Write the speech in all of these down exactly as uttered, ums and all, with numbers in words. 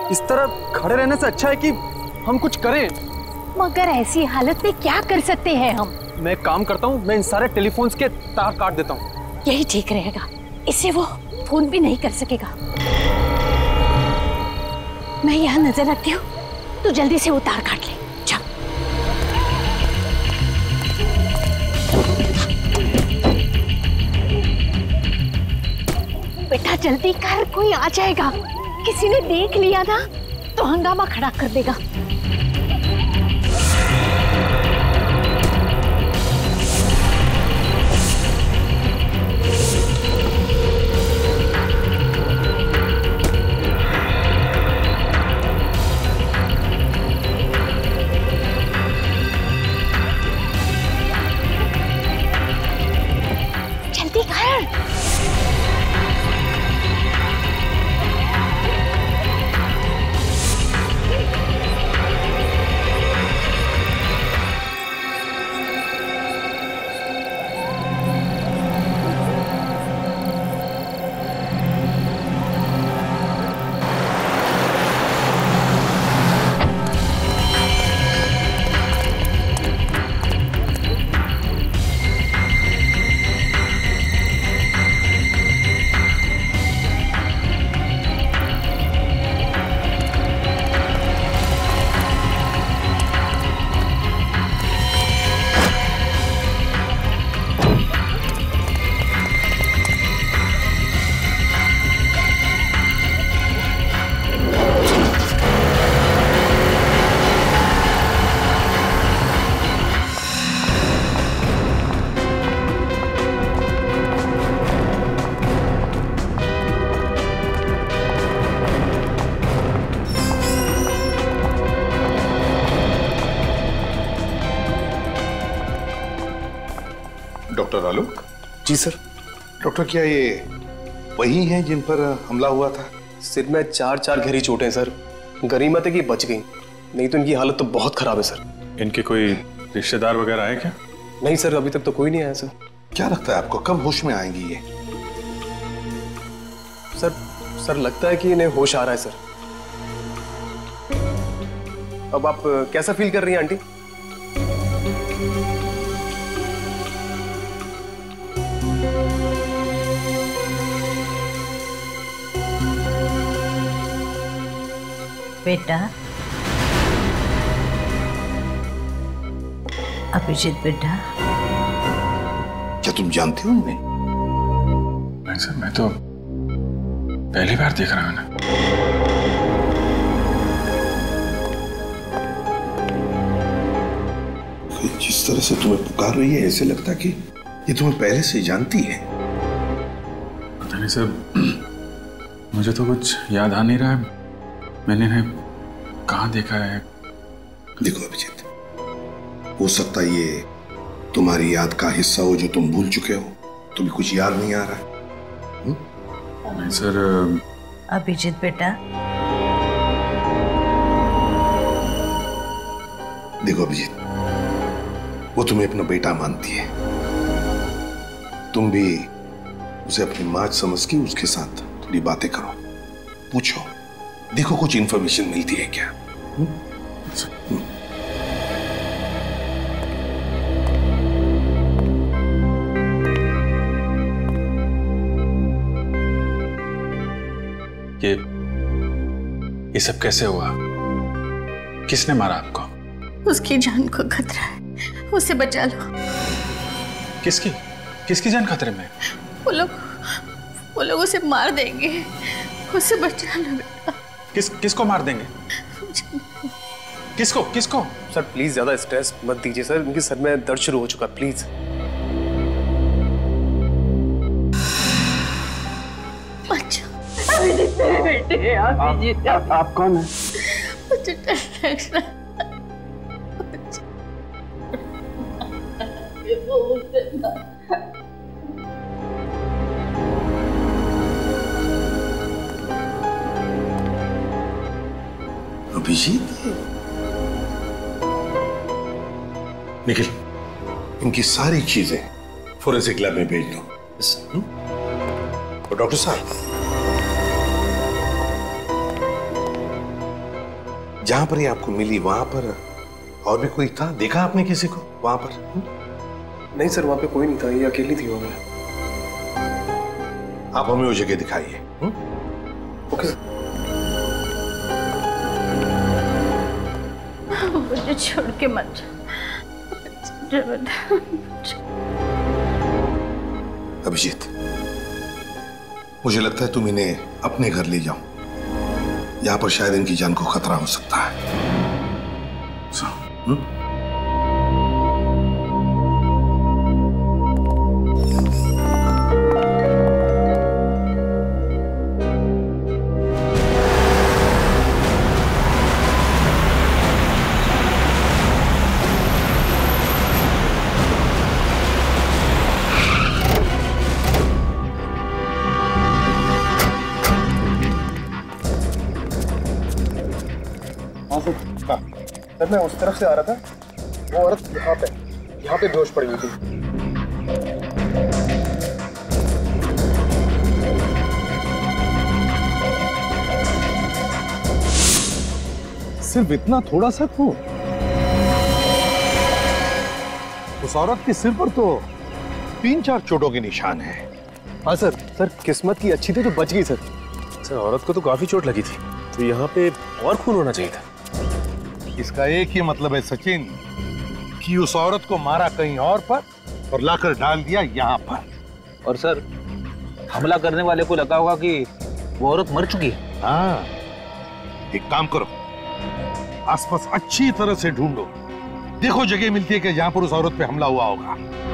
इस तरह खड़े रहने से अच्छा है कि हम कुछ करें। मगर ऐसी हालत में क्या कर सकते हैं हम? मैं एक काम करता हूँ, मैं इन सारे टेलीफोन्स के तार काट देता हूँ। यही ठीक रहेगा, इससे वो फोन भी नहीं कर सकेगा। मैं यहाँ नजर रखती हूँ, तू जल्दी से वो तार काट ले। जा। बेटा जल्दी कर, कोई आ जाएगा। किसी ने देख लिया ना तो हंगामा खड़ा कर देगा। जल्दी कर। डॉक्टर आलोक। जी सर। डॉक्टर क्या ये वही हैं जिन पर हमला हुआ था? सिर में चार चार गहरी चोटें हैं सर। गनीमत है कि बच गई, नहीं तो इनकी हालत तो बहुत खराब है सर। इनके कोई रिश्तेदार वगैरह आए क्या? नहीं सर, अभी तक तो कोई नहीं आया सर। क्या लगता है आपको कब होश में आएंगी ये? सर सर लगता है कि इन्हें होश आ रहा है सर। अब आप कैसा फील कर रही हैं आंटी? बेटा अभिजीत बेटा, क्या तुम जानते हो उन्हें? नहीं सर, मैं तो पहली बार देख रहा हूं ना। जिस तरह से तुम्हें पुकार रही है ऐसे लगता कि ये तुम्हें पहले से जानती है। पता नहीं सर, मुझे तो कुछ याद आ नहीं रहा है। मैंने इन्हें कहाँ देखा है? देखो अभिजीत, हो सकता है ये तुम्हारी याद का हिस्सा हो जो तुम भूल चुके हो। तुम्हें कुछ याद नहीं आ रहा है? नहीं सर। अभिजीत बेटा, देखो अभिजीत, वो तुम्हें अपना बेटा मानती है। तुम भी उसे अपनी माँ समझ के उसके साथ थोड़ी बातें करो, पूछो, देखो कुछ इंफॉर्मेशन मिलती है क्या। हुँ? हुँ? ये ये सब कैसे हुआ? किसने मारा आपको? उसकी जान को खतरा है, उसे बचा लो। किसकी किसकी जान खतरे में? वो लोग वो लोग उसे मार देंगे, उसे बचा लो बेटा। किस किसको मार देंगे? किसको किसको? सर प्लीज ज्यादा स्ट्रेस मत दीजिए सर, उनके सर में दर्द शुरू हो चुका, प्लीज। अभिजीत मेरे बेटे, अभिजीत। आप, आप कौन हैं? मुझे डर लग रहा अभिजीत, निखिल, इनकी सारी चीजें फोरेंसिक लैब में भेज दो। और डॉक्टर साहब, जहां पर ये आपको मिली वहां पर और भी कोई था? देखा आपने किसी को वहां पर? हुँ? नहीं सर, वहां पे कोई नहीं था, ये अकेली थी वहां पे। आप हमें वो जगह दिखाइए। Okay sir. मुझे छोड़ के मत जा। अभिजीत, मुझे लगता है तुम इन्हें अपने घर ले जाओ। यहां पर शायद इनकी जान को खतरा हो सकता है। हुँ? सर मैं उस तरफ से आ रहा था, वो औरत यहाँ पे यहाँ पे बेहोश पड़ी हुई थी। सिर्फ इतना थोड़ा सा खून? उस औरत के सिर पर तो तीन चार चोटों के निशान हैं। हाँ सर, सर किस्मत की अच्छी थी तो बच गई सर। सर औरत को तो काफी चोट लगी थी, तो यहाँ पे और खून होना चाहिए था। इसका एक ही मतलब है सचिन, कि उस औरत को मारा कहीं और पर और लाकर डाल दिया यहाँ पर। और सर, हमला करने वाले को लगा होगा कि वो औरत मर चुकी है। हाँ, एक काम करो, आसपास अच्छी तरह से ढूंढो, देखो जगह मिलती है कि जहां पर उस औरत पे हमला हुआ होगा।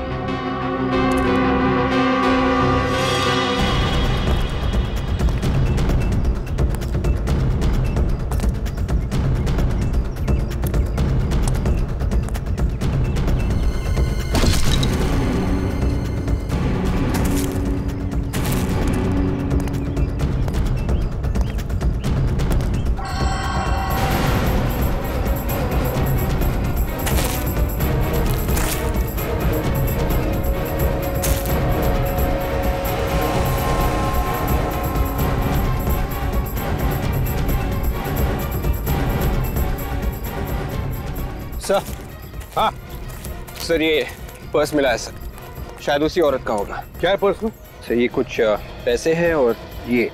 सर, हाँ सर ये पर्स मिला है सर, शायद उसी औरत का होगा। क्या है पर्स में? सर ये कुछ पैसे हैं और ये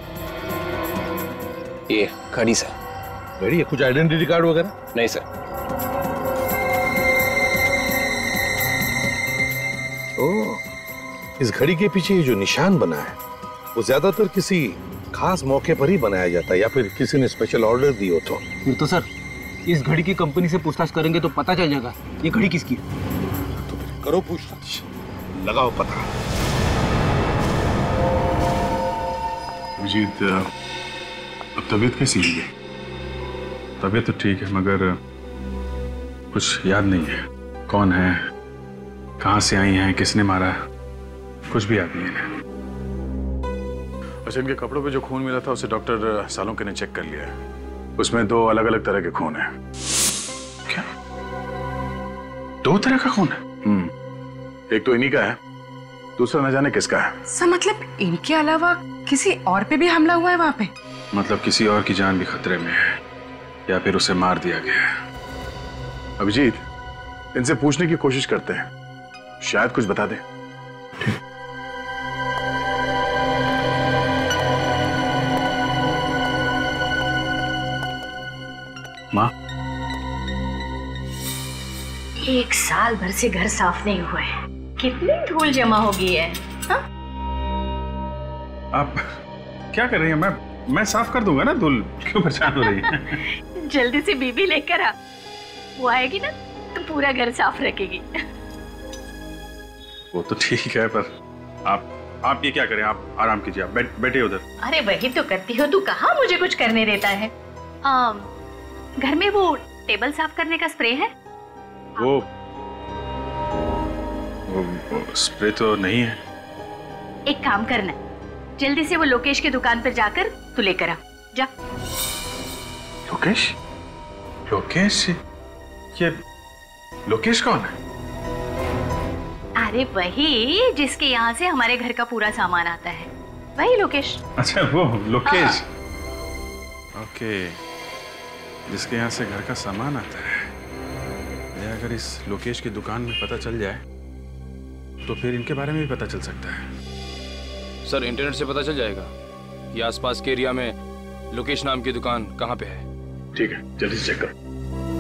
ये घड़ी सर। घड़ी है? कुछ आइडेंटिटी कार्ड वगैरह? नहीं सर। ओह, इस घड़ी के पीछे ये जो निशान बना है वो ज्यादातर किसी खास मौके पर ही बनाया जाता है, या फिर किसी ने स्पेशल ऑर्डर दी हो तो। फिर तो सर इस घड़ी की कंपनी से पूछताछ करेंगे तो पता चल जाएगा ये घड़ी किसकी है। तो फिर करो पूछताछ, लगाओ पता। अभिजीत, अब तबीयत कैसी है? तबीयत तो ठीक है, मगर कुछ याद नहीं है। कौन है, कहाँ से आई हैं, किसने मारा, कुछ भी याद नहीं है। अच्छा, इनके कपड़ों पे जो खून मिला था उसे डॉक्टर सालोंके ने चेक कर लिया है। उसमें दो अलग अलग तरह के खून हैं। क्या? दो तरह का खून है? हम्म, एक तो इन्हीं का है, दूसरा न जाने किसका है। सर मतलब इनके अलावा किसी और पे भी हमला हुआ है वहां पे? मतलब किसी और की जान भी खतरे में है, या फिर उसे मार दिया गया है। अभिजीत, इनसे पूछने की कोशिश करते हैं, शायद कुछ बता दें। माँ, एक साल भर से घर साफ नहीं हुआ है, कितनी धूल जमा हो गई है। हा? आप क्या कर रही हैं? मैं मैं साफ कर दूंगा ना, धूल क्यों परेशान हो रही है? जल्दी से बीबी लेकर आ, वो आएगी ना तो पूरा घर साफ रखेगी। वो तो ठीक है, पर आप आप ये क्या करें, आप आराम कीजिए, आप बैठ बैठिए उधर। अरे वही तो करती हो, तू कहाँ मुझे कुछ करने देता है। आ, घर में वो टेबल साफ करने का स्प्रे है? वो, वो, वो स्प्रे तो नहीं है। एक काम करना, जल्दी से वो लोकेश की दुकान पर जाकर तू लेकर आ जा। लोकेश? लोकेश? ये लोकेश कौन है? अरे वही जिसके यहाँ से हमारे घर का पूरा सामान आता है, वही लोकेश। अच्छा वो लोकेश। ओके, जिसके यहाँ से घर का सामान आता है, या अगर इस लोकेश की दुकान में पता चल जाए तो फिर इनके बारे में भी पता चल सकता है। सर इंटरनेट से पता चल जाएगा कि आसपास के एरिया में लोकेश नाम की दुकान कहाँ पे है। ठीक है, जल्दी से चेक करो।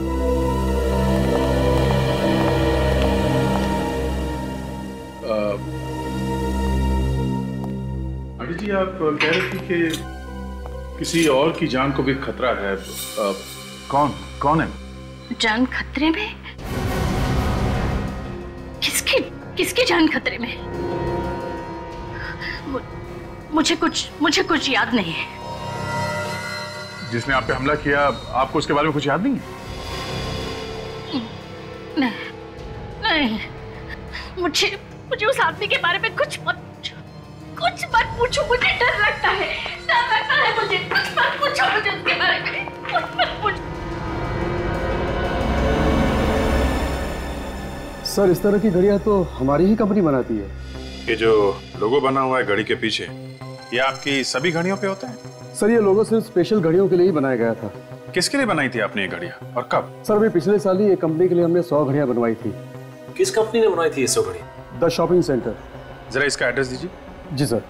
अभी जी आप कह रहे थे कि किसी और की जान को भी खतरा है। आ, कौन कौन है? जान खतरे में? किसकी किसकी जान खतरे में? मु, मुझे कुछ मुझे कुछ याद नहीं है। जिसने आप पे हमला किया, आपको उसके बारे में कुछ याद नहीं है? नहीं, नहीं, मुझे मुझे उस आदमी के बारे में कुछ मत पूछो, कुछ मत पूछो, मुझे डर लगता है, डर लगता है मुझे, कुछ मत पूछो मुझे उसके बारे में, कुछ मत पूछो। सर इस तरह की घड़ियां तो हमारी ही कंपनी बनाती है। ये जो लोगो बना हुआ है घड़ी के पीछे, ये आपकी सभी घड़ियों पे होता है? सर ये लोगो सिर्फ स्पेशल घड़ियों के लिए ही बनाया गया था। किसके लिए बनाई थी आपने ये घड़ियां और कब? सर अभी पिछले साल ही एक कंपनी के लिए हमने सौ घड़ियां बनवाई थी। किस कंपनी ने बनाई थी ये सौ घड़ी? The shopping centre. जरा इसका एड्रेस दीजिए। जी सर।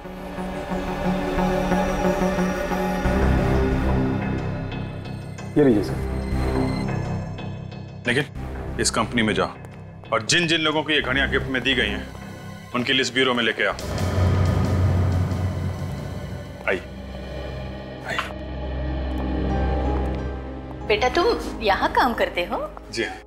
ये लीजिए सर। लेकिन इस कंपनी में जाओ और जिन जिन लोगों को ये घड़ियां गिफ्ट में दी गई हैं उनकी लिस्ट ब्यूरो में लेके आओ। आई आई। बेटा तुम यहाँ काम करते हो? जी हाँ।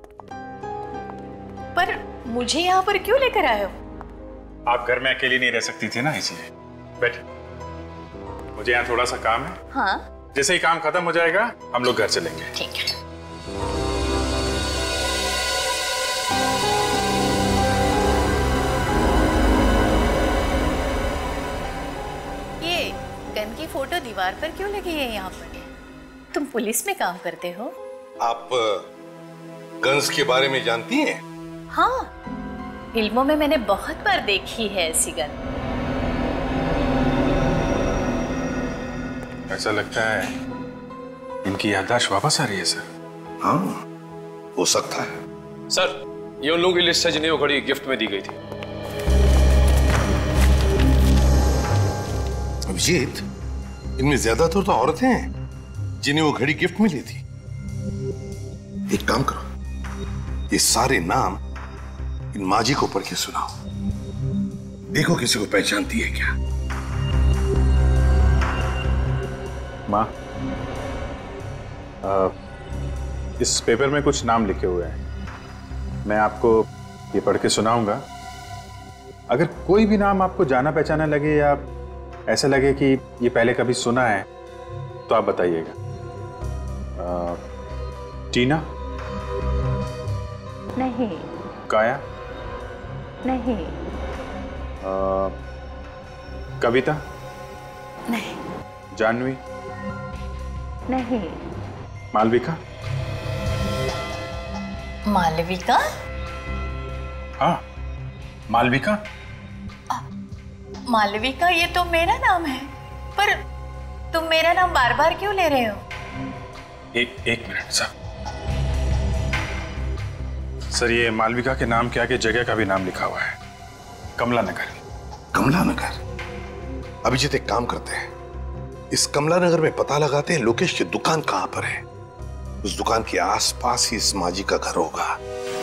पर मुझे यहाँ पर क्यों लेकर आए हो? आप घर में अकेली नहीं रह सकती थी ना, इसलिए। बैठ, मुझे यहाँ थोड़ा सा काम है। हाँ। जैसे ही काम खत्म हो जाएगा हम लोग घर चलेंगे। ठीक है। ये गन की फोटो दीवार पर क्यों लगी है यहाँ पर? तुम पुलिस में काम करते हो? आप गन्स के बारे में जानती हैं? हाँ, फिल्मों में मैंने बहुत बार देखी है ऐसी गन। ऐसा लगता है इनकी याददाश्त वापस आ रही है सर। हाँ, हो सकता है। सर ये उन लोगों की लिस्ट है जिन्हें वो घड़ी गिफ्ट में दी गई थी। अभिजीत, इनमें ज्यादातर तो औरतें हैं जिन्हें वो घड़ी गिफ्ट में ली थी। एक काम करो, ये सारे नाम इन माजी को पढ़ के सुनाओ, देखो किसी को पहचानती है क्या। माँ, इस पेपर में कुछ नाम लिखे हुए हैं, मैं आपको ये पढ़ के सुनाऊंगा। अगर कोई भी नाम आपको जाना पहचाना लगे या ऐसा लगे कि ये पहले कभी सुना है तो आप बताइएगा। टीना? नहीं। काया? नहीं। आ, कविता? नहीं। जानवी? नहीं। मालविका? मालविका? हाँ, मालविका। मालविका ये तो मेरा नाम है, पर तुम मेरा नाम बार बार क्यों ले रहे हो? एक एक मिनट सर। सर ये मालविका के नाम के आगे जगह का भी नाम लिखा हुआ है, कमला नगर। कमला नगर? अभिजीत एक काम करते हैं, इस कमला नगर में पता लगाते हैं लोकेश की दुकान कहां पर है। उस दुकान के आसपास ही इस माजी का घर होगा।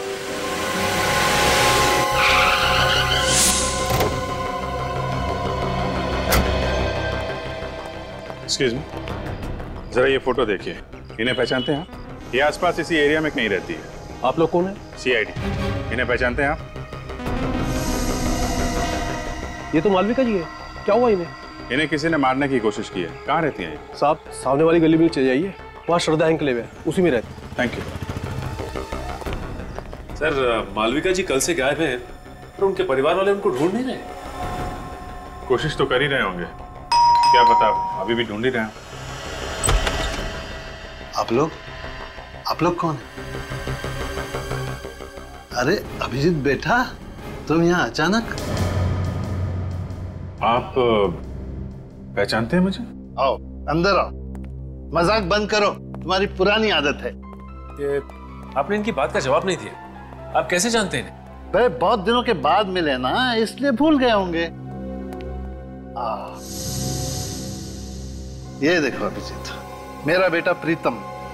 एक्सक्यूज मी, जरा ये फोटो देखिए, इन्हें पहचानते हैं आप? ये आसपास इसी एरिया में कहीं रहती है। आप लोग कौन है? C I D. इन्हें पहचानते हैं आप? ये तो मालविका जी है। क्या हुआ इन्हें? इन्हें किसी ने मारने की कोशिश की है। कहाँ रहती हैं ये? साहब सामने वाली गली में चले जाइए, वहाँ श्रद्धा एंकलेव है, उसी में रहते। Thank you sir. Malvika ji कल से गायब हैं, पर उनके परिवार वाले उनको ढूंढ नहीं रहे। कोशिश तो कर ही रहे होंगे, क्या पता अभी भी ढूंढ ही रहे हैं। आप लोग आप लोग कौन है? अरे अभिजीत बेटा, तुम यहाँ अचानक? आप पहचानते हैं मुझे? आओ अंदर आओ, मजाक बंद करो। तुम्हारी पुरानी आदत है। ये आपने इनकी बात का जवाब नहीं दिया। आप कैसे जानते हैं? भाई बहुत दिनों के बाद मिले ना, इसलिए भूल गए होंगे। आ, ये देखो अभिजीत, मेरा बेटा प्रीतम।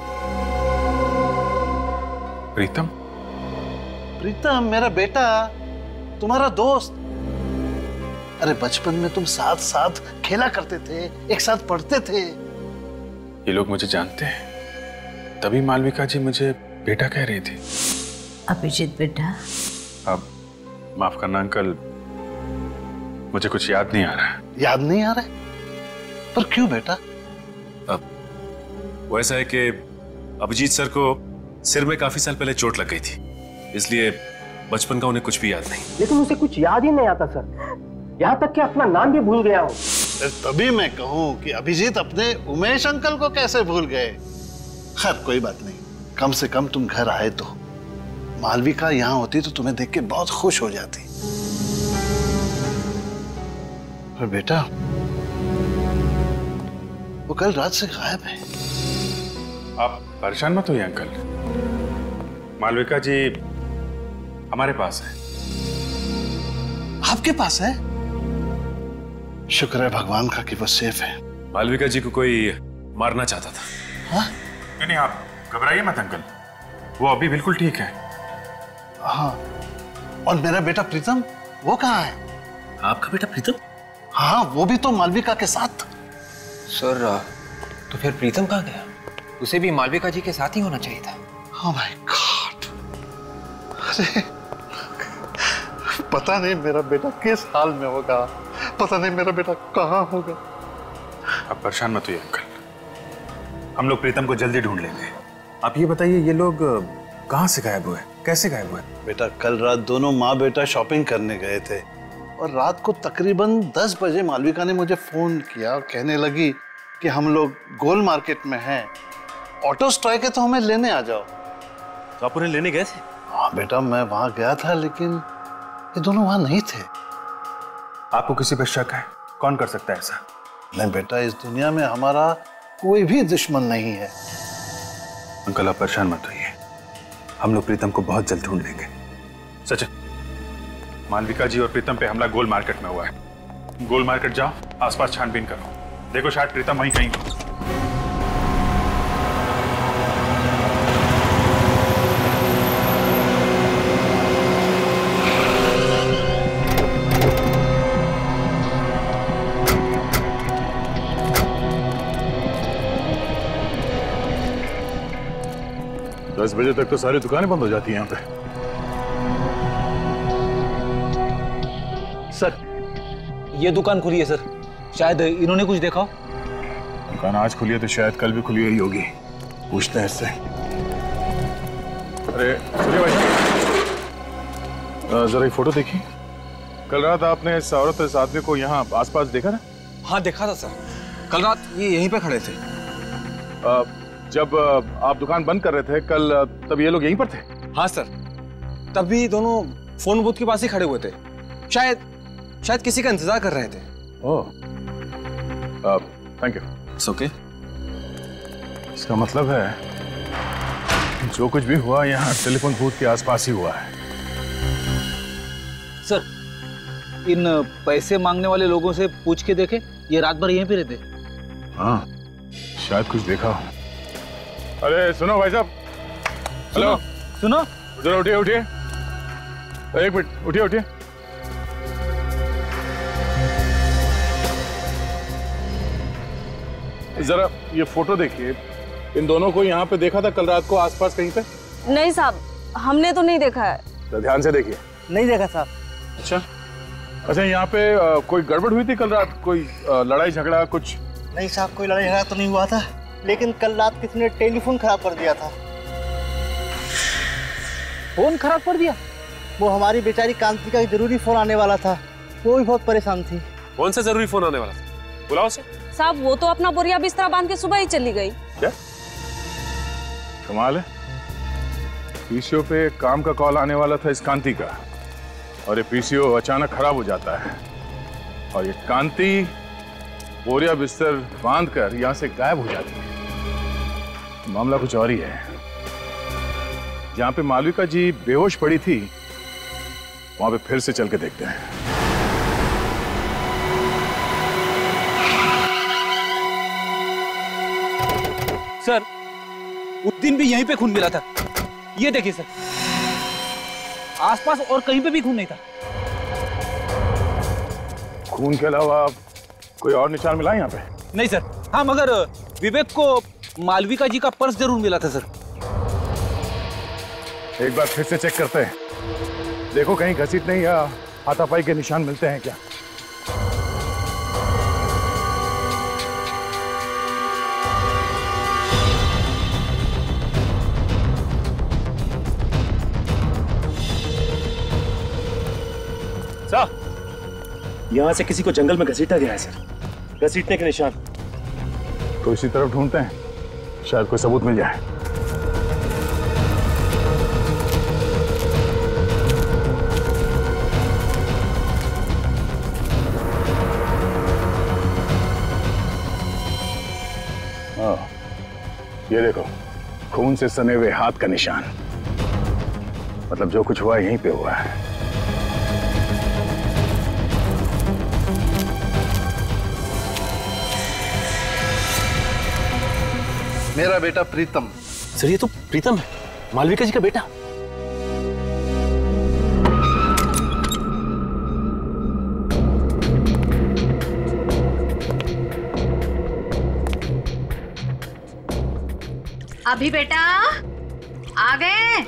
प्रीतम? प्रीतम मेरा बेटा, तुम्हारा दोस्त। अरे बचपन में तुम साथ साथ खेला करते थे, एक साथ पढ़ते थे। ये लोग मुझे जानते हैं, तभी मालविका जी मुझे बेटा कह रही थी। अभिजीत बेटा। अब माफ करना अंकल, मुझे कुछ याद नहीं आ रहा है। याद नहीं आ रहा है? पर क्यों बेटा? अब वो ऐसा है कि अभिजीत सर को सिर में काफी साल पहले चोट लग गई थी, इसलिए बचपन का उन्हें कुछ भी याद नहीं। लेकिन उसे कुछ याद ही नहीं आता सर, यहाँ तक कि अपना नाम भी भूल गया हूँ। तभी मैं कहूँ कि अभिजीत अपने उमेश अंकल को कैसे भूल गए। खैर कोई बात नहीं, कम से कम तुम घर आए तो। मालविका यहाँ होती तो तुम्हें देख के बहुत खुश हो जाती। पर बेटा, वो कल रात से गायब है। आप परेशान मत होइए अंकल, मालविका जी हमारे पास है। आपके पास है? शुक्र है भगवान का कि वो सेफ है। मालविका जी को कोई मारना चाहता था। हाँ? नहीं नहीं, आप घबराइए मत अंकल, वो अभी बिल्कुल ठीक है। हाँ, और मेरा बेटा प्रीतम, वो कहाँ है? आपका बेटा प्रीतम? हाँ, वो भी तो मालविका के साथ। सर तो फिर प्रीतम कहाँ गया? उसे भी मालविका जी के साथ ही होना चाहिए था। Oh my God! अरे पता नहीं मेरा बेटा किस हाल में होगा, पता नहीं मेरा बेटा कहाँ होगा। आप परेशान मत होइए अंकल, हम लोग प्रीतम को जल्दी ढूंढ लेंगे। आप ये बताइए, ये लोग कहाँ से गायब हुए, कैसे गायब हुए? बेटा कल रात दोनों माँ बेटा शॉपिंग करने गए थे और रात को तकरीबन दस बजे मालविका ने मुझे फोन किया और कहने लगी कि हम लोग गोल मार्केट में हैं, ऑटो स्ट्राइक है तो हमें लेने आ जाओ। तो आप उन्हें लेने गए थे? हाँ बेटा, मैं वहां गया था लेकिन ये दोनों वहां नहीं थे। आपको किसी पर शक है? कौन कर सकता है ऐसा? नहीं बेटा, इस दुनिया में हमारा कोई भी दुश्मन नहीं है। अंकल आप परेशान मत होइए, हम लोग प्रीतम को बहुत जल्द ढूंढ लेंगे। सच, मालविका जी और प्रीतम पे हमला गोल मार्केट में हुआ है। गोल मार्केट जाओ, आसपास छानबीन करो, देखो शायद प्रीतम वहीं कहीं। दस बजे तक तो सारी दुकानें बंद हो जाती हैं यहाँ पे। सर ये दुकान खुली है सर, शायद इन्होंने कुछ देखा हो। दुकान आज खुली है तो शायद कल भी खुली हुई होगी, पूछते हैं इससे। अरे सुनिए भाई साहब, जरा ये फोटो देखिए। कल रात आपने इस औरत इस आदमी को यहाँ आसपास देखा ना? हाँ देखा था सर, कल रात ये यहीं पे खड़े थे। आ, जब आप दुकान बंद कर रहे थे कल, तब ये लोग यहीं पर थे? हाँ सर, तभी दोनों फोन बूथ के पास ही खड़े हुए थे, शायद शायद किसी का इंतजार कर रहे थे। Oh, thank you. It's okay. इसका मतलब है जो कुछ भी हुआ यहाँ टेलीफोन बूथ के आसपास ही हुआ है। सर इन पैसे मांगने वाले लोगों से पूछ के देखे, ये रात भर यहीं पे रहते। हाँ शायद कुछ देखा हो। अरे सुनो भाई साहब, हेलो सुनो, जरा उठिए उठिए, एक मिनट उठिए उठिए। जरा ये फोटो देखिए, इन दोनों को यहाँ पे देखा था कल रात को आसपास कहीं पे? नहीं साहब, हमने तो नहीं देखा है। तो ध्यान से देखिए। नहीं देखा साहब। अच्छा अच्छा, यहाँ पे आ, कोई गड़बड़ हुई थी कल रात? कोई आ, लड़ाई झगड़ा कुछ? नहीं साहब, कोई लड़ाई झगड़ा तो नहीं हुआ था, लेकिन कल रात किसी ने टेलीफोन खराब कर दिया था। फोन खराब कर दिया? वो हमारी बेचारी कांति का जरूरी फोन आने वाला था, वो भी बहुत परेशान थी। कौन सा जरूरी फोन आने वाला था? बुलाओ उसे। साहब वो तो अपना बोरिया बिस्तरा बांध के सुबह ही चली गई। क्या कमाल है, पीसीओ पे काम का कॉल आने वाला था इस कांति का, और ये पीसीओ अचानक खराब हो जाता है, और ये कांति बोरिया बिस्तर बांध कर यहाँ से गायब हो जाती है। मामला कुछ और ही है। जहां पे मालविका जी बेहोश पड़ी थी वहां पे फिर से चल के देखते हैं। सर, उस दिन भी यहीं पे खून मिला था। ये देखिए सर, आसपास और कहीं पे भी खून नहीं था। खून के अलावा कोई और निशान मिला यहाँ पे? नहीं सर। हाँ, मगर विवेक को मालविका जी का पर्स जरूर मिला था सर। एक बार फिर से चेक करते हैं, देखो कहीं घसीटने या हाथापाई के निशान मिलते हैं क्या। सर, यहां से किसी को जंगल में घसीटा गया है सर। घसीटने के निशान। तो इसी तरफ ढूंढते हैं, शायद कोई सबूत मिल जाए। हाँ, ये देखो, खून से सने हुए हाथ का निशान। मतलब जो कुछ हुआ यहीं पे हुआ है। मेरा बेटा प्रीतम। सर, ये तो प्रीतम है, मालविका जी का बेटा। अभी बेटा आ गए?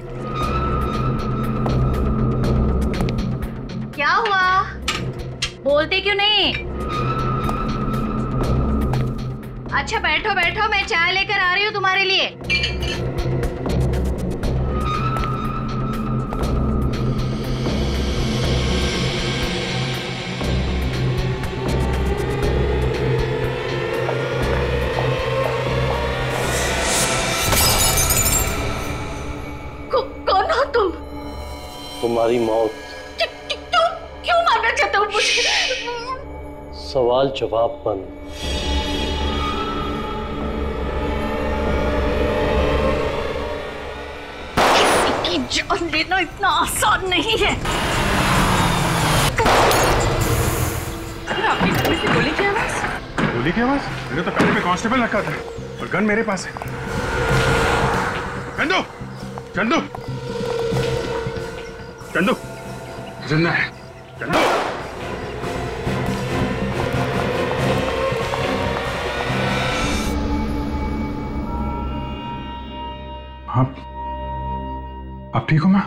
क्या हुआ, बोलते क्यों नहीं? अच्छा बैठो बैठो, मैं चाय लेकर आ रही हूँ तुम्हारे लिए। कौन हो तुम? तुम्हारी मौत। क्यों क्यों मारना चाहते हो मुझे? सवाल जवाब बंद। किसी की जान लेना इतना आसान नहीं है। आपकी घर में से गोली की आवाज? गोली की आवाज? मैंने तो पहले पे कांस्टेबल रखा था और गन मेरे पास है। चंदू, चंदू, चंदू, जिंदा है। चंदू, आप आप ठीक हो? मां?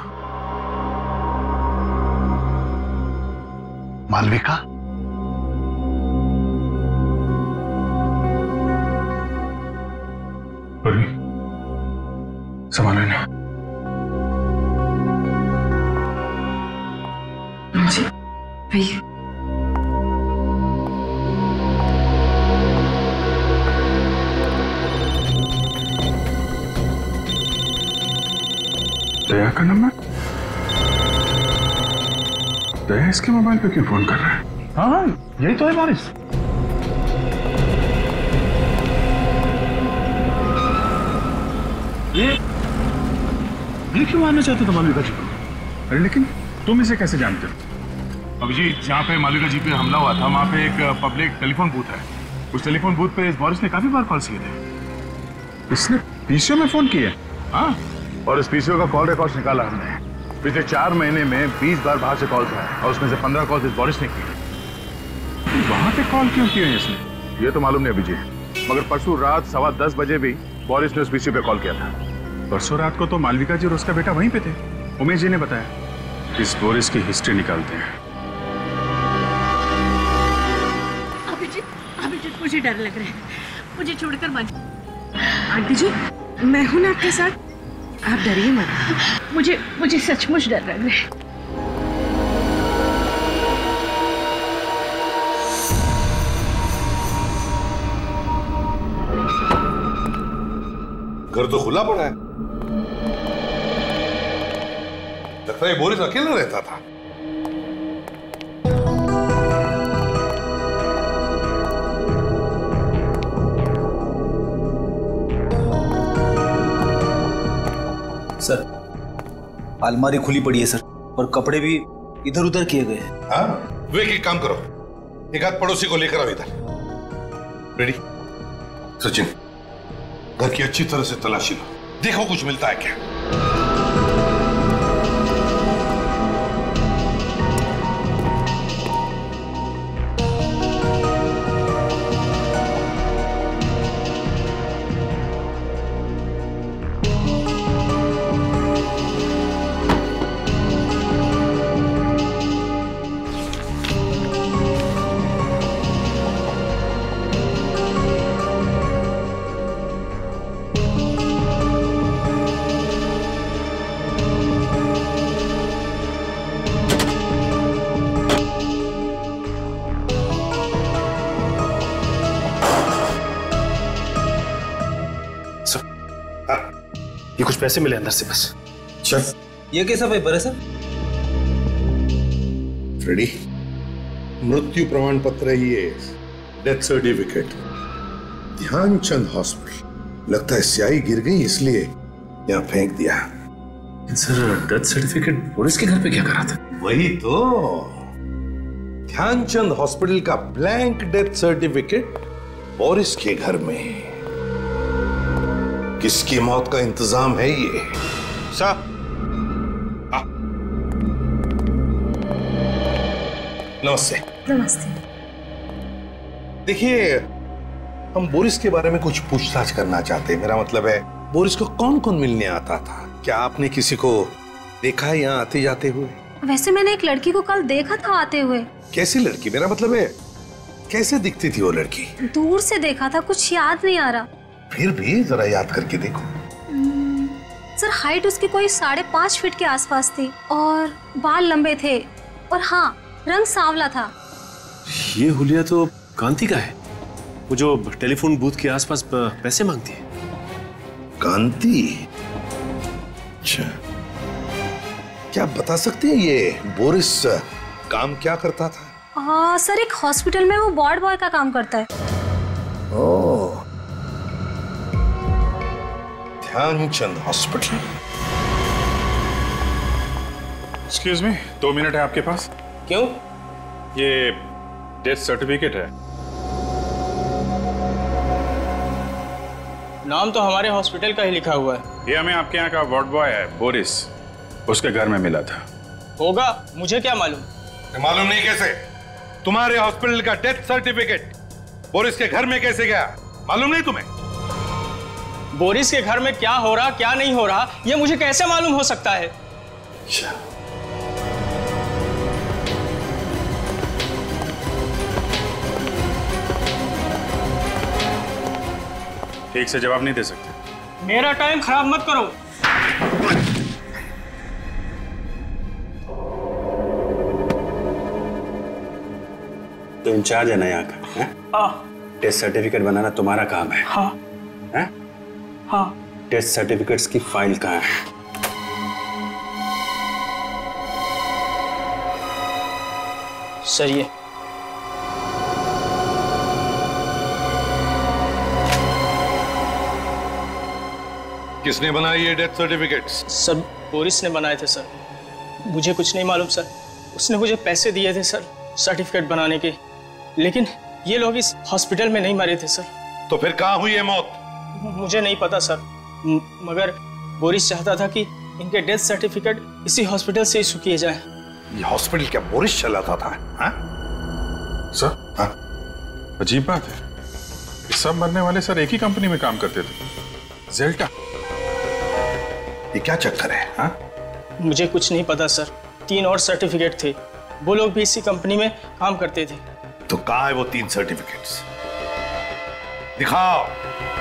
मालविका? संभाल लेना। जी भैया। दया का नंबर? दया इसके मोबाइल पे क्यों फोन कर रहा है? हाँ, यही तो है बारिश। ये ये क्यों मारना चाहते हो मालविका जी को? अरे लेकिन तुम इसे कैसे जानते हो? अभिजीत, जहाँ पे मालविका जी पे हमला हुआ था वहाँ पे एक पब्लिक टेलीफोन बूथ है। उस टेलीफोन बूथ पे इस बोरिस ने काफी बार कॉल किए थे। इसने पीसीओ में फोन किए। हाँ, और इस पीसीओ का कॉल रिकॉर्ड निकाला हमने। पिछले चार महीने में बीस बार बाहर से कॉल था और उसमें से पंद्रह कॉल इस बोरिस ने किए। वहां पे कॉल क्यों किए इसने, ये तो मालूम नहीं अभिजीत। मगर परसों रात सवा दस बजे भी बोरिस ने उस पीसीओ पे कॉल किया था। परसों रात को तो मालविका जी और उसका बेटा वहीं पे थे, उमेश जी ने बताया। इस बोरिस की हिस्ट्री निकालते हैं। अभिजीत, अभिजीत मुझे डर लग रहा है, मुझे छोड़कर मत। आंटी जी, मैं हूं ना आपके साथ, आप डरिए मत। मुझे मुझे सचमुच डर लग रहा है। घर तो खुला पड़ा है, लगता है बोरिस अकेला रहता था। सर अलमारी खुली पड़ी है सर, और कपड़े भी इधर उधर किए गए हैं। हाँ, वे एक काम करो, एक आध पड़ोसी को लेकर आओ इधर। रेडी? सचिन, घर की अच्छी तरह से तलाशी लो, देखो कुछ मिलता है क्या। ये कुछ पैसे मिले अंदर से बस। चल, ये कैसा पेपर है सर? फ्रेडी, मृत्यु प्रमाण पत्र है ये, डेथ सर्टिफिकेट, ध्यानचंद हॉस्पिटल। लगता है स्याही गिर गई इसलिए यहाँ फेंक दिया। सर डेथ सर्टिफिकेट पुलिस के घर पे क्या करा था? वही तो, ध्यानचंद हॉस्पिटल का ब्लैंक डेथ सर्टिफिकेट बोरिस के घर में। किसकी मौत का इंतजाम है ये? सर, नमस्ते। नमस्ते। देखिए, हम बोरिस के बारे में कुछ पूछताछ करना चाहते हैं। मेरा मतलब है, बोरिस को कौन कौन मिलने आता था? क्या आपने किसी को देखा है यहाँ आते जाते हुए? वैसे मैंने एक लड़की को कल देखा था आते हुए। कैसी लड़की? मेरा मतलब है, कैसे दिखती थी वो लड़की? दूर से देखा था, कुछ याद नहीं आ रहा। फिर भी जरा याद करके देखो। सर, हाइट उसकी कोई साढ़े पांच फीट के आसपास थी और बाल लंबे थे, और हाँ, रंग सांवला था। ये हुलिया तो कांति का है, वो जो टेलीफोन बूथ के आसपास पैसे मांगती है। कांति? अच्छा, क्या आप बता सकते हैं ये बोरिस काम क्या करता था? आ, सर, एक हॉस्पिटल में वो वार्ड बॉय का काम करता है। Oh, Dhyanchand hospital. Excuse me, दो मिनट है आपके पास? क्यों? ये डेथ सर्टिफिकेट है। नाम तो हमारे हॉस्पिटल का ही लिखा हुआ है। ये हमें आपके यहाँ का वार्ड बॉय है बोरिस, उसके घर में मिला था। होगा, मुझे क्या मालूम? मालूम नहीं कैसे? तुम्हारे हॉस्पिटल का डेथ सर्टिफिकेट बोरिस के घर में कैसे गया? मालूम नहीं तुम्हें? बोरिस के घर में क्या हो रहा क्या नहीं हो रहा ये मुझे कैसे मालूम हो सकता है? ठीक से जवाब नहीं दे सकते। मेरा टाइम खराब मत करो। तो इंचार्ज है ना यहाँ का? हाँ। टेस्ट सर्टिफिकेट बनाना तुम्हारा काम है? हाँ। हैं? हाँ। टेस्ट सर्टिफिकेट्स की फाइल कहाँ है? सर, ये किसने बनाई ये डेथ सर्टिफिकेट्स? सर, बोरिस ने बनाए थे सर। मुझे कुछ नहीं मालूम सर। उसने मुझे पैसे दिए थे सर सर्टिफिकेट बनाने के, लेकिन ये लोग इस हॉस्पिटल में नहीं मरे थे सर। तो फिर कहाँ हुई है मौत? मुझे नहीं पता सर, मगर बोरिस चाहता था कि इनके डेथ सर्टिफिकेट इसी हॉस्पिटल से इशू किए जाए। ये हॉस्पिटल क्या बोरिस चलाता था? हाँ? सर, हाँ? अजीब बात है, सब मरने वाले सर एक ही कंपनी में काम करते थे, जेल्टा। ये क्या चक्कर है? हाँ? मुझे कुछ नहीं पता सर। तीन और सर्टिफिकेट थे, वो लोग भी इसी कंपनी में काम करते थे। तो कहाँ है वो तीन सर्टिफिकेट्स? दिखाओ।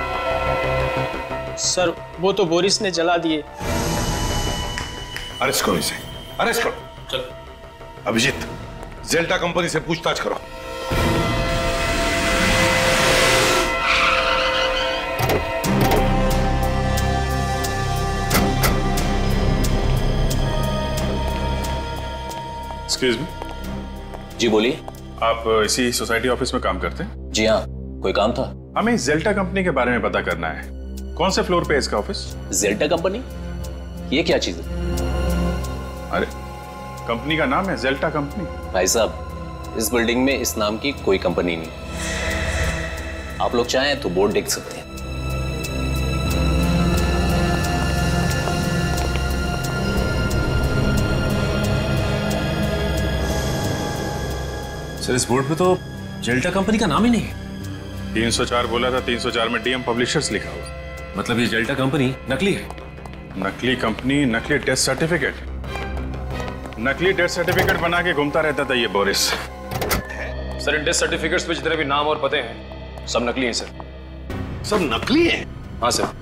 सर, वो तो बोरिस ने जला दिए। अरेस्ट करो इसे, अरेस्ट करो। चल। अभिजीत, जेल्टा कंपनी से पूछताछ करो। Excuse me. जी बोलिए। आप इसी सोसाइटी ऑफिस में काम करते हैं? जी हाँ, कोई काम था? हमें जेल्टा कंपनी के बारे में पता करना है। कौन से फ्लोर पे है इसका ऑफिस? जेल्टा कंपनी? ये क्या चीज है? अरे कंपनी का नाम है जेल्टा कंपनी। भाई साहब, इस बिल्डिंग में इस नाम की कोई कंपनी नहीं। आप लोग चाहें तो बोर्ड देख सकते हैं। सर इस बोर्ड पे तो जेल्टा कंपनी का नाम ही नहीं। तीन सौ चार बोला था, तीन सौ चार में डीएम पब्लिशर्स लिखा हुआ। मतलब ये जेल्टा कंपनी नकली है? नकली कंपनी, नकली डेथ सर्टिफिकेट, नकली डेथ सर्टिफिकेट बना के घूमता रहता था ये बोरिस। सर इन डेथ सर्टिफिकेट्स पे जितने भी नाम और पते हैं सब नकली हैं सर। सब नकली हैं? हाँ सर।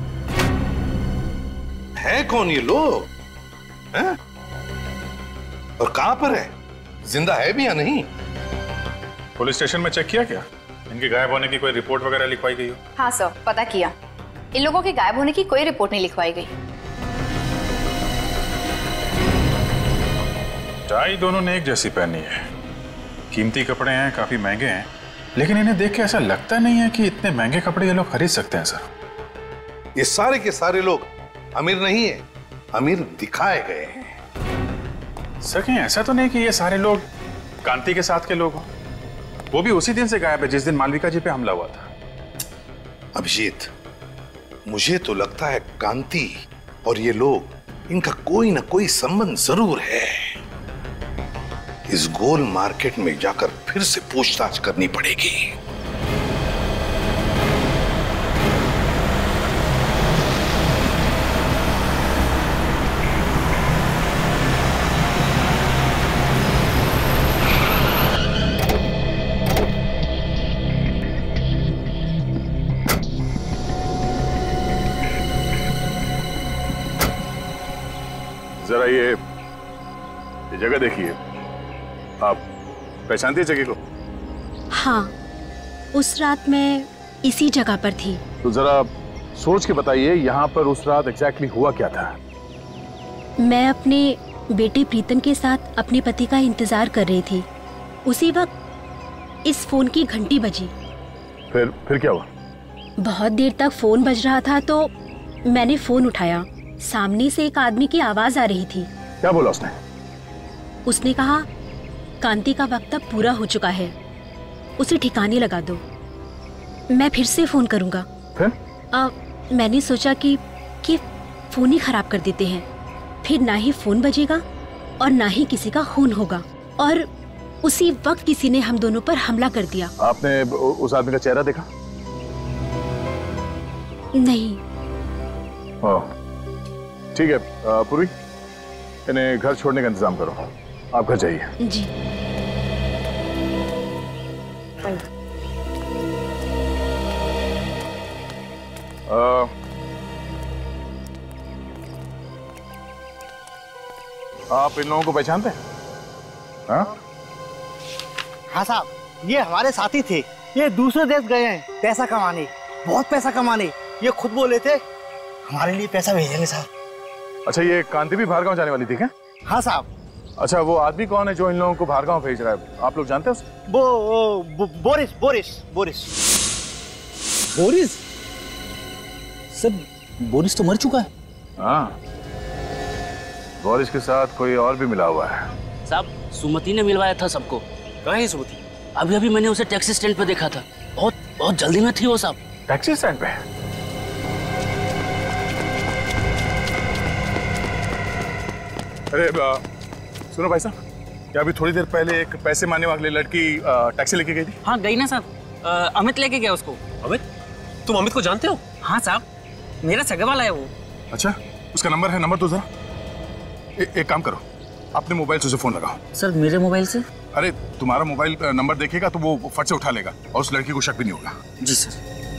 है कौन ये लोग हैं? और कहां पर है? जिंदा है भी या नहीं? पुलिस स्टेशन में चेक किया क्या? इनके गायब होने की कोई रिपोर्ट वगैरह लिखवाई गई हो? हाँ सर, पता किया। इन लोगों के गायब होने की कोई रिपोर्ट नहीं लिखवाई गई। टाई दोनों ने एक जैसी पहनी है, कीमती कपड़े हैं, काफी महंगे हैं, लेकिन इन्हें देख के ऐसा लगता नहीं है कि इतने महंगे कपड़े ये लोग खरीद सकते हैं सर। ये सारे के सारे लोग अमीर नहीं है, अमीर दिखाए गए हैं। सर कहीं ऐसा तो नहीं कि ये सारे लोग कांति के साथ के लोग हो? वो भी उसी दिन से गायब है जिस दिन मालविका जी पे हमला हुआ था। अभिजीत, मुझे तो लगता है कांति और ये लोग, इनका कोई ना कोई संबंध जरूर है। इस गोल मार्केट में जाकर फिर से पूछताछ करनी पड़ेगी। जरा ये ये जगह देखिए, आप पहचानती है जगह को? हाँ, उस रात मैं इसी जगह पर थी। तो जरा सोच के बताइए यहाँ पर उस रात एग्जैक्टली हुआ क्या था? मैं अपने बेटे प्रीतम के साथ अपने पति का इंतजार कर रही थी। उसी वक्त इस फोन की घंटी बजी। फिर फिर क्या हुआ? बहुत देर तक फोन बज रहा था तो मैंने फोन उठाया। सामने से एक आदमी की आवाज आ रही थी। क्या बोला उसने? उसने कहा, कांति का वक्त अब पूरा हो चुका है, उसे ठिकाने लगा दो, मैं फिर से फोन करूंगा। फिर? आ, मैंने सोचा कि कि फोन ही खराब कर देते हैं, फिर ना ही फोन बजेगा और ना ही किसी का खून होगा। और उसी वक्त किसी ने हम दोनों पर हमला कर दिया। आपने उस आदमी का चेहरा देखा? नहीं। ठीक है पूर्वी, इन्हें घर छोड़ने का इंतजाम करो। आप घर जाइए। जी। आ, आप इन लोगों को पहचानते हैं? हाँ हाँ साहब, ये हमारे साथी थे। ये दूसरे देश गए हैं पैसा कमाने, बहुत पैसा कमाने। ये खुद बोले थे हमारे लिए पैसा भेजेंगे साहब। अच्छा, ये कांति भी बाहर गांव जाने वाली थी क्या? हाँ साहब। अच्छा, वो आदमी कौन है जो इन लोगों को बाहर गांव भेज रहा है? आप लोग जानते हैं उसे? वो, वो Boris Boris Boris Boris sir, Boris तो मर चुका है। हाँ, बोरिस के साथ कोई और भी मिला हुआ है। साहब, सुमति ने मिलवाया था सबको। कहाँ है सुमति? अभी अभी मैंने उसे टैक्सी स्टैंड पे देखा था। बहुत बहुत जल्दी में थी वो साहब। टैक्सी स्टैंड पे? अरे सुनो भाई साहब, क्या अभी थोड़ी देर पहले एक पैसे मांगने वाली लड़की टैक्सी लेके गई थी? हाँ गई ना साहब, अमित लेके गया उसको। अमित? तुम अमित को जानते हो? हाँ साहब, मेरा सगा वाला है वो। अच्छा, उसका नंबर है? नंबर दो जरा। ए, एक काम करो, अपने मोबाइल से उसे फोन लगाओ। सर मेरे मोबाइल से? अरे तुम्हारा मोबाइल नंबर देखेगा तो वो फट से उठा लेगा और उस लड़की को शक भी नहीं होगा। जी सर।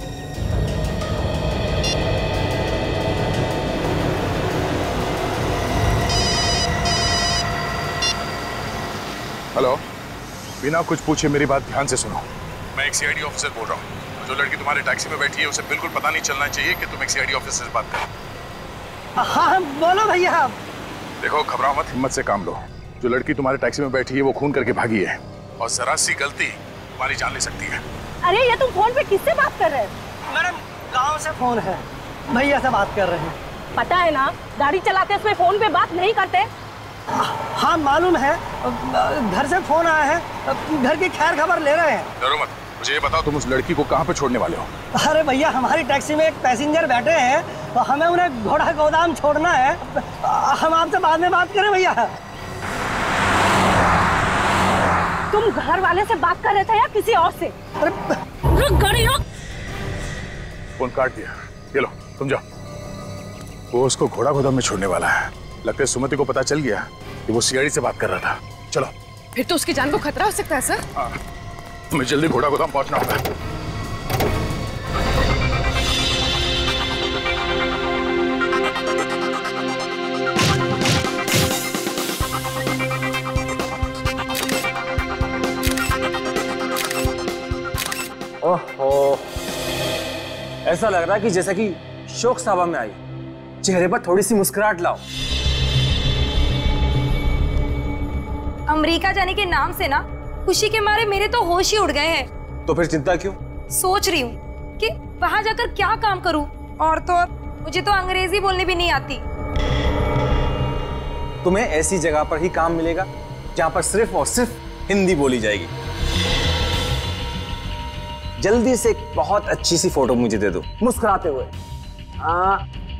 हेलो, बिना कुछ पूछे मेरी बात ध्यान से सुनो। मैं एक सी आई डी ऑफिसर बोल रहा हूँ। जो लड़की तुम्हारे टैक्सी में बैठी है उसे बिल्कुल पता नहीं चलना चाहिए कि तुम एक सी आई डी ऑफिसर से बात करो। हाँ बोलो भैया। देखो, घबराओ मत, हिम्मत से काम लो। जो लड़की तुम्हारे टैक्सी में बैठी है वो खून करके भागी है और जरा सी गलती तुम्हारी जान ले सकती है। अरे ये तुम फोन पे किससे बात कर रहे हो? मैडम, गाँव से फोन है, भैया से बात कर रहे हैं। पता है ना, गाड़ी चलाते समय फोन पे बात नहीं करते। हाँ मालूम है, घर से फोन आया है, घर की खैर खबर ले रहे हैं। डरो मत, मुझे ये बताओ तुम उस लड़की को कहाँ पे छोड़ने वाले हो? अरे भैया, हमारी टैक्सी में एक पैसेंजर बैठे हैं, तो हमें उन्हें घोड़ा गोदाम छोड़ना है। हम आपसे बाद में बात करें भैया। तुम घर वाले से बात कर रहे थे या किसी और से? रुक गाड़ी रुक। फोन काट दिया, ये लो तुम जाओ। वो उसको घोड़ा गोदाम में छोड़ने वाला है। लगता है सुमति को पता चल गया कि वो सी आई डी से बात कर रहा था। चलो। फिर तो उसकी जान को खतरा हो सकता है सर। हाँ, तुम्हें जल्दी घोड़ा गोदाम पहुंचना होगा। ओहो, ऐसा लग रहा है कि जैसा कि शोक सभा में आई, चेहरे पर थोड़ी सी मुस्कुराहट लाओ। अमेरिका जाने के नाम से ना खुशी के मारे मेरे तो होश ही उड़ गए हैं। तो फिर चिंता क्यों? सोच रही हूँ कि वहां जाकर क्या काम करूँ, और तो और मुझे तो अंग्रेजी बोलनी भी नहीं आती। तुम्हें ऐसी जगह पर ही काम मिलेगा जहाँ पर सिर्फ और सिर्फ हिंदी बोली जाएगी। जल्दी से एक बहुत अच्छी सी फोटो मुझे दे दो, मुस्कुराते हुए। आ...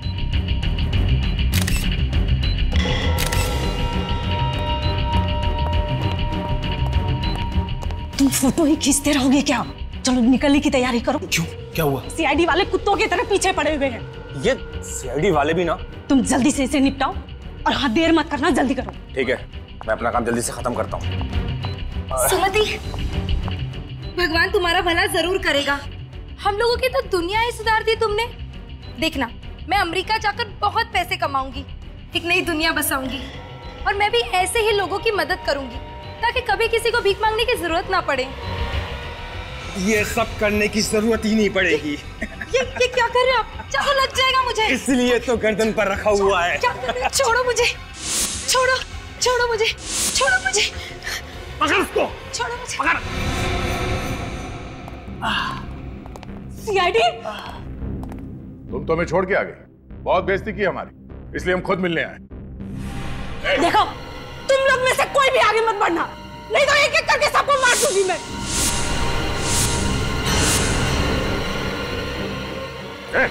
तुम फोटो ही खींचते रहोगे क्या? चलो निकलने की तैयारी करो। क्यों, क्या हुआ? सी आई डी वाले कुत्तों की तरह पीछे पड़े हुए हैं। ये सी आई डी वाले भी ना। तुम जल्दी से इसे निपटाओ और हाँ, देर मत करना, जल्दी करो। ठीक है, मैं अपना काम जल्दी से खत्म करता हूँ। सुमति, भगवान तुम्हारा भला जरूर करेगा। हम लोगों की तो दुनिया ही सुधार दी तुमने। देखना, मैं अमेरिका जाकर बहुत पैसे कमाऊंगी, एक नई दुनिया बसाऊंगी, और मैं भी ऐसे ही लोगों की मदद करूंगी ताकि कभी किसी को भीख मांगने की जरूरत ना पड़े। ये सब करने की जरूरत ही नहीं पड़ेगी। ये ये क्या कर रहे हो आप? चाकू लग जाएगा मुझे। इसलिए तो गर्दन पर रखा हुआ है। क्या कर रहे हो? छोड़ो मुझे, छोड़ो, छोड़ो मुझे, छोड़ो मुझे, पकड़ उसको, छोड़ो मुझे, पकड़। सी आई डी, तुम तो हमें छोड़ के आ गए, बहुत बेइज्जती की हमारी, इसलिए हम खुद मिलने आए। देखो, तुम लोग में से कोई भी आगे मत बढ़ना, नहीं तो एक एक करके सबको मार दूंगी मैं। ए!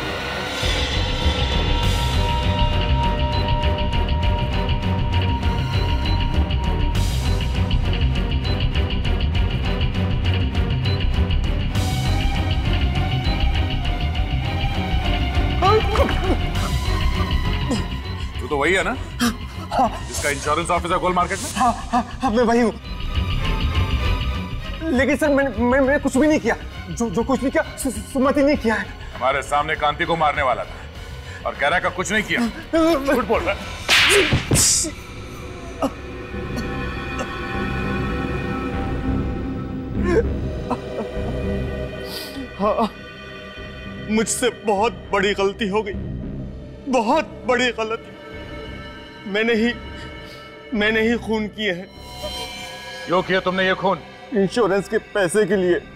तू तो वही है ना, जिसका इंश्योरेंस ऑफिसर गोल मार्केट में? हाँ, हाँ, हाँ, मैं वही हूँ। लेकिन सर, मैंने मैं, मैं कुछ भी नहीं किया। जो जो कुछ नहीं किया, सु, सुमति नहीं किया है। हमारे सामने कांति को मारने वाला था और कह रहा है का कुछ नहीं किया। झूठ बोल रहा है। हाँ, मुझसे बहुत बड़ी गलती हो गई, बहुत बड़ी गलती। मैंने ही मैंने ही खून किए हैं। क्यों किया तुमने ये खून? इंश्योरेंस के पैसे के लिए।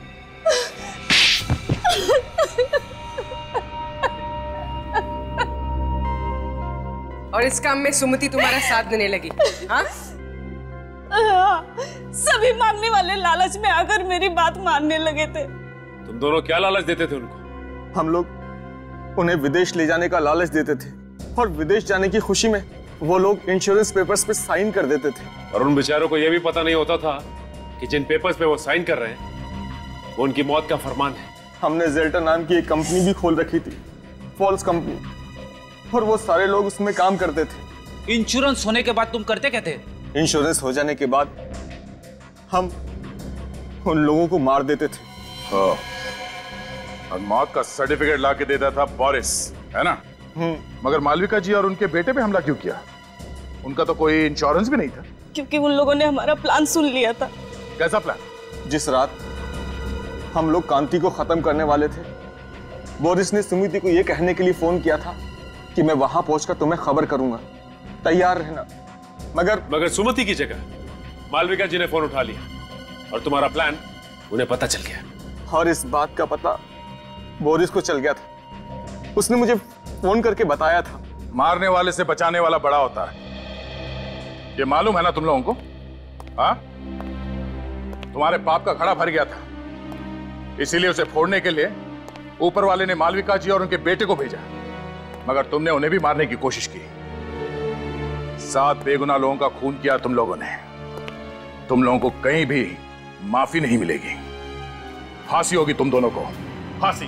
और इस काम में सुमति तुम्हारा साथ देने लगी? हाँ? हाँ, सभी मांगने वाले लालच में आकर मेरी बात मानने लगे थे। तुम दोनों क्या लालच देते थे उनको? हम लोग उन्हें विदेश ले जाने का लालच देते थे, और विदेश जाने की खुशी में वो लोग इंश्योरेंस पेपर्स पे साइन कर देते थे। और उन बेचारों को यह भी पता नहीं होता था कि जिन पेपर्स पे वो साइन कर रहे हैं वो उनकी मौत का फरमान है। हमने जेल्टा नाम की एक कंपनी भी खोल रखी थी, फॉल्स कंपनी, और वो सारे लोग उसमें काम करते थे। इंश्योरेंस होने के बाद तुम करते क्या थे? इंश्योरेंस हो जाने के बाद हम उन लोगों को मार देते थे। हाँ। और मौत का सर्टिफिकेट ला के देता था बोरिस, है ना? मगर मालविका जी और उनके बेटे पे हमला क्यों किया? उनका तो कोई इंश्योरेंस भी नहीं था। क्योंकि उन लोगों ने हमारा प्लान सुन लिया था। कैसा प्लान? जिस रात हम लोग कांति को खत्म करने वाले थे, बोरिस ने सुमिति को यह कहने के लिए फोन किया था कि मैं वहां पहुंचकर तुम्हें खबर करूंगा, तैयार रहना। मगर मगर सुमति की जगह मालविका जी ने फोन उठा लिया और तुम्हारा प्लान उन्हें पता चल गया। और इस बात का पता बोरिस को चल गया था। उसने मुझे फोन करके बताया था। मारने वाले से बचाने वाला बड़ा होता है, ये मालूम है ना तुम लोगों को? हाँ, तुम्हारे पाप का घड़ा भर गया था, इसीलिए उसे फोड़ने के लिए ऊपर वाले ने मालविका जी और उनके बेटे को भेजा, मगर तुमने उन्हें भी मारने की कोशिश की। सात बेगुनाह लोगों का खून किया तुम लोगों ने। तुम लोगों को कहीं भी माफी नहीं मिलेगी। फांसी होगी तुम दोनों को, फांसी।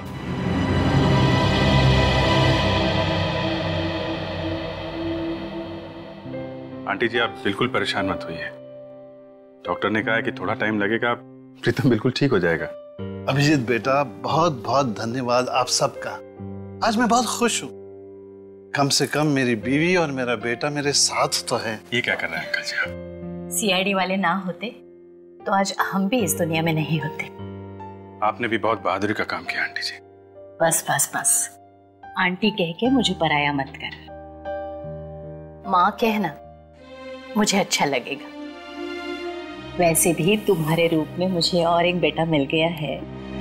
आंटी जी, आप बिल्कुल परेशान मत होइए। डॉक्टर ने कहा है कि थोड़ा टाइम लगेगा, प्रीतम बिल्कुल ठीक हो जाएगा। अभिजीत बेटा, बहुत बहुत धन्यवाद आप सबका। आज मैं बहुत खुश हूँ। कम से कम मेरी बीवी और मेरा बेटा मेरे साथ तो है। ये क्या कर रहे हैं अंकल जी आप? सी आई डी वाले ना होते तो आज हम भी इस दुनिया में नहीं होते। आपने भी बहुत बहादुरी का काम किया आंटी जी। बस बस बस, आंटी कह के मुझे पराया मत कर। माँ कहना मुझे अच्छा लगेगा। वैसे भी तुम्हारे रूप में मुझे और एक बेटा मिल गया है।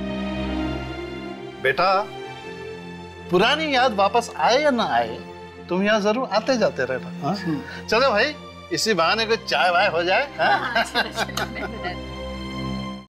बेटा, पुरानी याद वापस आए या ना आए, तुम यहाँ जरूर आते जाते रहना। हाँ? चलो भाई, इसी बहाने को चाय वाय हो जाए। हाँ?